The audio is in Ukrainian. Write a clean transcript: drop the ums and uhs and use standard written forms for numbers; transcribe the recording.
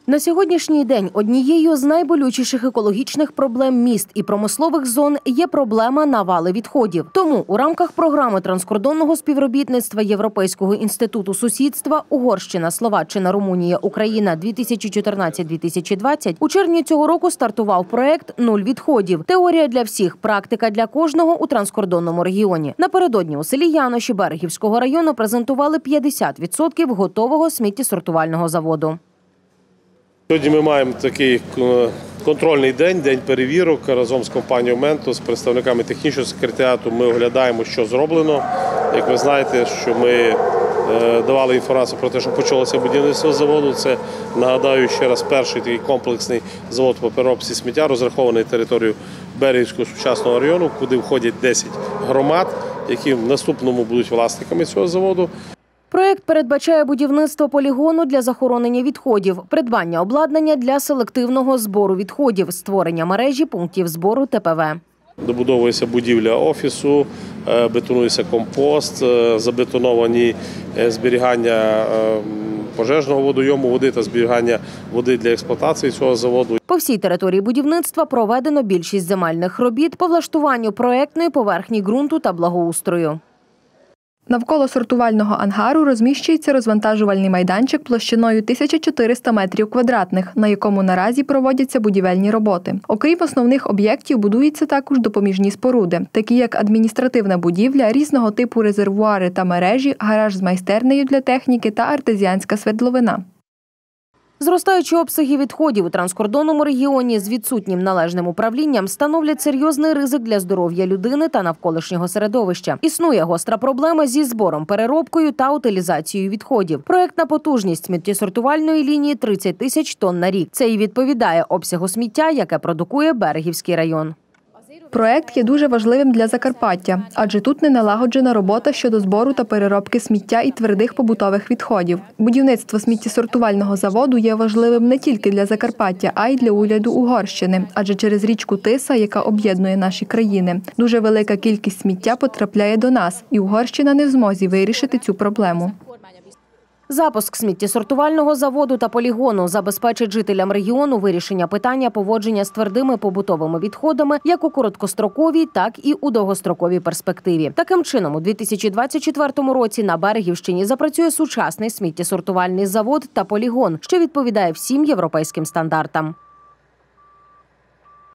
На сьогоднішній день однією з найболючіших екологічних проблем міст і промислових зон є проблема навали відходів. Тому у рамках програми транскордонного співробітництва Європейського інституту сусідства Угорщина, Словаччина, Румунія, Україна 2014-2020 у червні цього року стартував проект «Нуль відходів. Теорія для всіх. Практика для кожного» у транскордонному регіоні. Напередодні у селі Яноші Берегівського району презентували 50% готового сміттєсортувального заводу. Сьогодні ми маємо такий контрольний день, день перевірок разом з компанією «Ментос», з представниками технічного секретаріату. Ми оглядаємо, що зроблено. Як ви знаєте, що ми давали інформацію про те, що почалося будівництво заводу. Це, нагадаю, ще раз перший такий комплексний завод по переробці сміття, розрахований територією Берегівського сучасного району, куди входять 10 громад, які в наступному будуть власниками цього заводу. Проєкт передбачає будівництво полігону для захоронення відходів, придбання обладнання для селективного збору відходів, створення мережі пунктів збору ТПВ. Добудовується будівля офісу, бетонується компост, забетоновані зберігання пожежного водойому води та зберігання води для експлуатації цього заводу. По всій території будівництва проведено більшість земельних робіт по влаштуванню проєктної поверхні ґрунту та благоустрою. Навколо сортувального ангару розміщується розвантажувальний майданчик площиною 1400 метрів квадратних, на якому наразі проводяться будівельні роботи. Окрім основних об'єктів, будуються також допоміжні споруди, такі як адміністративна будівля, різного типу резервуари та мережі, гараж з майстернею для техніки та артезіанська свердловина. Зростаючі обсяги відходів у транскордонному регіоні з відсутнім належним управлінням становлять серйозний ризик для здоров'я людини та навколишнього середовища. Існує гостра проблема зі збором, переробкою та утилізацією відходів. Проєктна потужність сміттєсортувальної лінії – 30 тисяч тонн на рік. Це і відповідає обсягу сміття, яке продукує Берегівський район. Проект є дуже важливим для Закарпаття, адже тут не налагоджена робота щодо збору та переробки сміття і твердих побутових відходів. Будівництво сміттєсортувального заводу є важливим не тільки для Закарпаття, а й для уряду Угорщини, адже через річку Тиса, яка об'єднує наші країни, дуже велика кількість сміття потрапляє до нас, і Угорщина не в змозі вирішити цю проблему. Запуск сміттєсортувального заводу та полігону забезпечить жителям регіону вирішення питання поводження з твердими побутовими відходами як у короткостроковій, так і у довгостроковій перспективі. Таким чином, у 2024 році на Берегівщині запрацює сучасний сміттєсортувальний завод та полігон, що відповідає всім європейським стандартам.